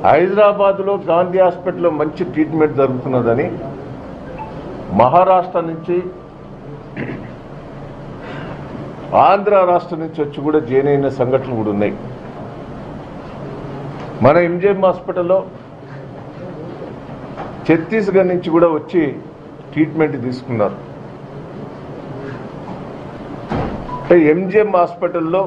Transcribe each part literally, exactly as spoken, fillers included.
హైదరాబాద్లో గాంధీ హాస్పిటల్లో మంచి ట్రీట్మెంట్ జరుగుతున్నదని మహారాష్ట్ర నుంచి ఆంధ్ర రాష్ట్రం నుంచి వచ్చి కూడా జాయిన్ అయిన సంఘటనలు కూడా ఉన్నాయి. మన ఎంజిఎం హాస్పిటల్లో ఛత్తీస్గఢ్ నుంచి కూడా వచ్చి ట్రీట్మెంట్ తీసుకున్నారు. అంటే ఎంజిఎం హాస్పిటల్లో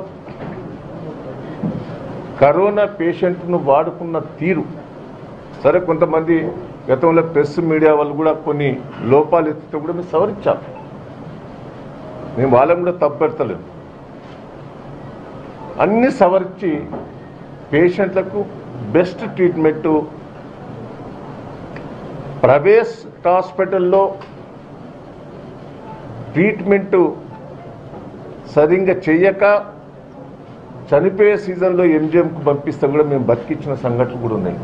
కరోనా పేషెంట్ను వాడుకున్న తీరు సరే, కొంతమంది గతంలో ప్రెస్ మీడియా వాళ్ళు కూడా కొన్ని లోపాలు ఎత్తితే కూడా మేము సవరించాం. మేము వాళ్ళని కూడా తప్పుపెడతలేదు. అన్ని సవరించి పేషెంట్లకు బెస్ట్ ట్రీట్మెంటు ప్రైవేట్ హాస్పిటల్లో ట్రీట్మెంటు సరిగ్గా చెయ్యక చనిపోయే సీజన్లో ఎంజిఎంకు పంపిస్తే కూడా మేము బతికించిన సంఘటనలు కూడా ఉన్నాయి.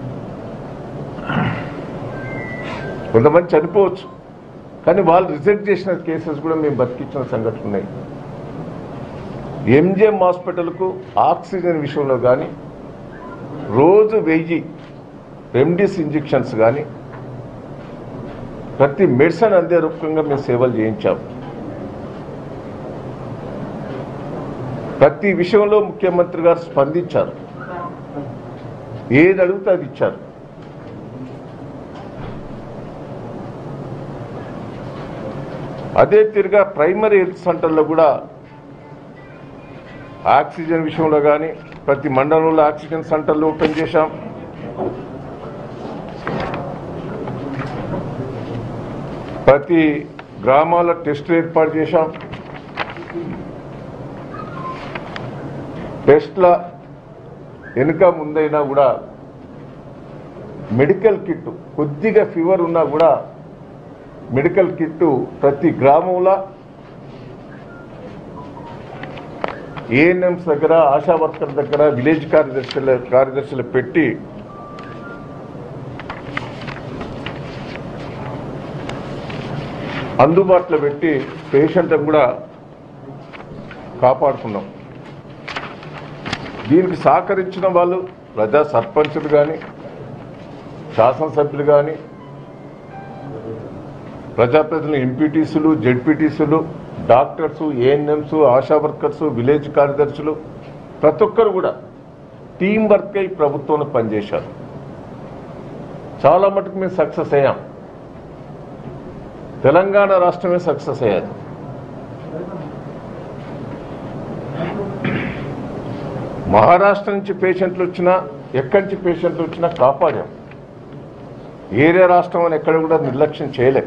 కొంతమంది చనిపోవచ్చు, కానీ వాళ్ళు రిజెక్ట్ చేసిన కేసెస్ కూడా మేము బతికించిన సంఘటనలు ఉన్నాయి. ఎంజిఎం హాస్పిటల్కు ఆక్సిజన్ విషయంలో కానీ రోజు వెయ్యి రెమ్డెసివిర్ ఇంజెక్షన్స్ కానీ ప్రతి మెడిసిన్ అందే రూపంగా మేము సేవలు చేయించాము. ప్రతి విషయంలో ముఖ్యమంత్రి గారు స్పందించారు. ఏది అడిగితే అది ఇచ్చారు. అదే తిరిగా ప్రైమరీ హెల్త్ సెంటర్లో కూడా ఆక్సిజన్ విషయంలో కానీ ప్రతి మండలంలో ఆక్సిజన్ సెంటర్లు ఓపెన్ చేశాం. ప్రతి గ్రామాల టెస్టులు ఏర్పాటు చేశాం. టెస్ట్ల వెనుక ముందైనా కూడా మెడికల్ కిట్, కొద్దిగా ఫీవర్ ఉన్నా కూడా మెడికల్ కిట్టు ప్రతి గ్రామంలో ఏఎన్ఎంస్ దగ్గర, ఆశా వర్కర్ దగ్గర, విలేజ్ కార్యదర్శుల కార్యదర్శులు పెట్టి అందుబాటులో పెట్టి పేషెంట్ని కూడా కాపాడుకున్నాం. దీనికి సహకరించిన వాళ్ళు ప్రజా సర్పంచులు కానీ, శాసనసభ్యులు కానీ, ప్రజాప్రతినిధులు, ఎంపీటీసీలు, జెడ్పీటీసీలు, doctors, ANMs, ASHA workers, village కార్యదర్శులు ప్రతి ఒక్కరు కూడా టీం వర్క్ అయి ప్రభుత్వంలో పనిచేశారు. చాలా మటుకు మేము సక్సెస్ అయ్యాం. తెలంగాణ రాష్ట్రమే సక్సెస్ అయ్యాది. మహారాష్ట్ర నుంచి పేషెంట్లు వచ్చినా, ఎక్కడి నుంచి పేషెంట్లు వచ్చినా కాపాడాం. ఏరియా రాష్ట్రం అని ఎక్కడ కూడా నిర్లక్ష్యం చేయలేం.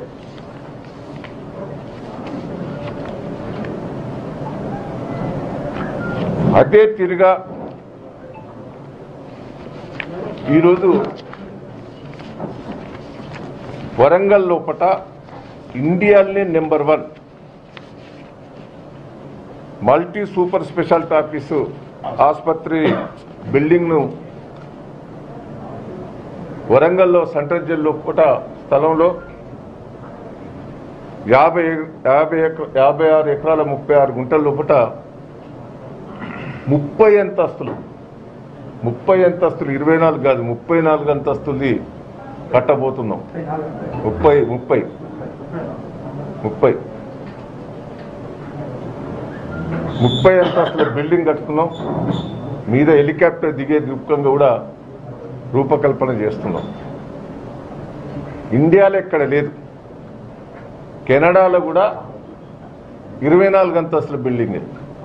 అదే తిరిగా ఈరోజు వరంగల్ లోపట ఇండియాలోనే number one multi super speciality office ఆసుపత్రి బిల్డింగ్ను వరంగల్లో సెంట్రల్ జైలు లోపట స్థలంలో యాభై యాభై యాభై ఆరు ఎకరాల ముప్పై ఆరు గుంటల లోపట ముప్పై అంతస్తులు ముప్పై అంతస్తులు ఇరవై నాలుగు కాదు ముప్పై నాలుగు అంతస్తులు కట్టబోతున్నాం. ముప్పై ముప్పై ముప్పై ముప్పై అంతస్తుల బిల్డింగ్ కట్టుకున్నాం. మీద హెలికాప్టర్ దిగే రూపకంగా కూడా రూపకల్పన చేస్తున్నాం. ఇండియాలో ఎక్కడ లేదు. కెనడాలో కూడా ఇరవై నాలుగు అంతస్తుల బిల్డింగ్.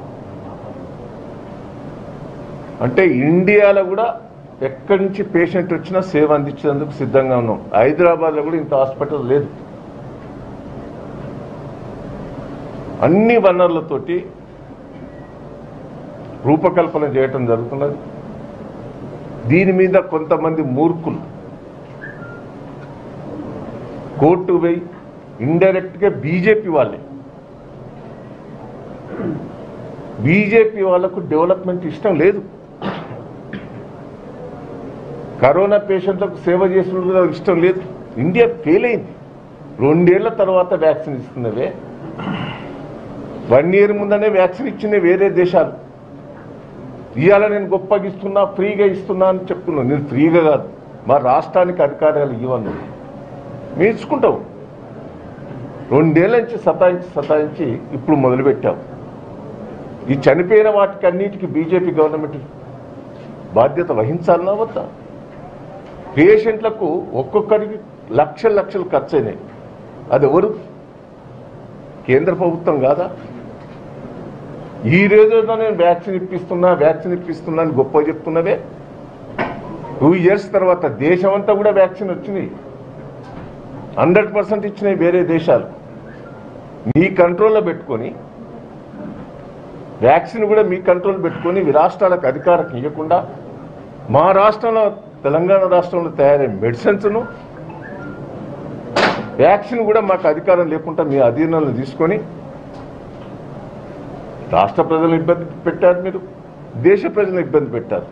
అంటే ఇండియాలో కూడా ఎక్కడి నుంచి పేషెంట్ వచ్చినా సేవ అందించేందుకు సిద్ధంగా ఉన్నాం. హైదరాబాద్లో కూడా ఇంత హాస్పిటల్ లేదు. అన్ని వనరులతోటి రూపకల్పన చేయటం జరుగుతున్నది. దీని మీద కొంతమంది మూర్ఖులు కోర్టు పోయి ఇండైరెక్ట్గా బీజేపీ వాళ్ళే బీజేపీ వాళ్ళకు డెవలప్మెంట్ ఇష్టం లేదు. కరోనా పేషెంట్లకు సేవ చేసిన ఇష్టం లేదు. ఇండియా ఫెయిల్ అయింది. రెండేళ్ల తర్వాత వ్యాక్సిన్ ఇస్తున్నవే, వన్ ఇయర్ ముందనే వ్యాక్సిన్ ఇచ్చిన వేరే దేశాలు. ఇవాళ నేను గొప్పగా ఇస్తున్నా, ఫ్రీగా ఇస్తున్నా అని చెప్తున్నా. నేను ఫ్రీగా కాదు, మా రాష్ట్రానికి అధికారాలు ఇవ్వను మేము ఇచ్చుకుంటాం. రెండేళ్ల నుంచి సతాయించి సతాయించి ఇప్పుడు మొదలుపెట్టాం. ఈ చనిపోయిన వాటికి అన్నిటికీ బీజేపీ గవర్నమెంట్ బాధ్యత వహించాలన్నా వద్దా? పేషెంట్లకు ఒక్కొక్కరికి లక్షల లక్షలు ఖర్చు అయినాయి. అది ఎవరు? కేంద్ర ప్రభుత్వం కాదా? ఈ రోజున నేను వ్యాక్సిన్ ఇప్పిస్తున్నా వ్యాక్సిన్ ఇప్పిస్తున్నా అని గొప్ప చెప్తున్నవే. టూ ఇయర్స్ తర్వాత దేశం అంతా కూడా వ్యాక్సిన్ వచ్చింది. హండ్రెడ్ పర్సెంట్ ఇచ్చినాయి వేరే దేశాలు. మీ కంట్రోల్లో పెట్టుకొని వ్యాక్సిన్ కూడా మీ కంట్రోల్ పెట్టుకొని మీ రాష్ట్రాలకు అధికారం ఇవ్వకుండా మా రాష్ట్రంలో తెలంగాణ రాష్ట్రంలో తయారైన మెడిసిన్స్ను వ్యాక్సిన్ కూడా మాకు అధికారం లేకుండా మీ అధీనంలో తీసుకొని రాష్ట్ర ప్రజలను ఇబ్బంది పెట్టారు, మీరు దేశ ప్రజలను ఇబ్బంది పెట్టారు.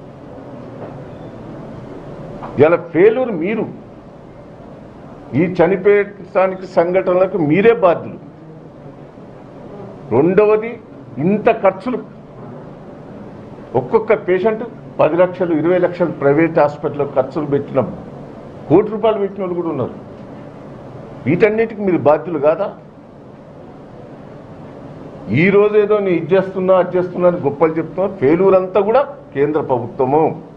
ఇలా ఫెయిల్యూర్ మీరు. ఈ చనిపోయడానికి సంఘటనలకు మీరే బాధ్యులు. రెండవది, ఇంత ఖర్చులు ఒక్కొక్క పేషెంట్ పది లక్షలు ఇరవై లక్షలు ప్రైవేట్ హాస్పిటల్లో ఖర్చులు పెట్టిన కోటి రూపాయలు పెట్టిన వాళ్ళు కూడా ఉన్నారు. వీటన్నిటికి మీరు బాధ్యులు కాదా? ఈ రోజు ఏదో నేను ఇది చేస్తున్నా అది చేస్తున్నా అని గొప్పలు చెప్తున్నా. ఫెయిల్యూర్ అంతా కూడా కేంద్ర ప్రభుత్వము.